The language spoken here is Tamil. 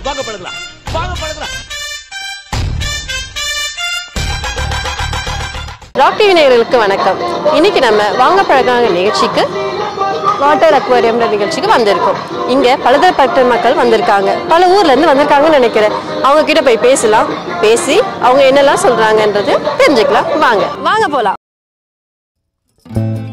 வாங்க பழகலாம், வாங்க பழகலாம். ராக் டிவி நேயர்களுக்கு வணக்கம். இன்னைக்கு நம்ம வாங்க பழகாங்க நிகழ்ச்சிக்கு வாட்டர் அக்வாரியம் நிகழ்ச்சிக்கு வந்திருக்கோம். இங்க பலதரப்பட்ட மக்கள் வந்திருக்காங்க, பல ஊர்ல இருந்து வந்திருக்காங்கன்னு நினைக்கிறேன். அவங்க கிட்ட போய் பேசலாம், பேசி அவங்க என்னெல்லாம் சொல்றாங்கன்றது தெரிஞ்சுக்கலாம். வாங்க வாங்க போலாம்.